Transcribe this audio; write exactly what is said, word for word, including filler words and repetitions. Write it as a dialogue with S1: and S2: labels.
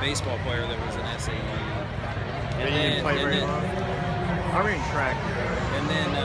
S1: baseball player that was an S A E.
S2: And you didn't play very long? I ran track.
S1: And then uh,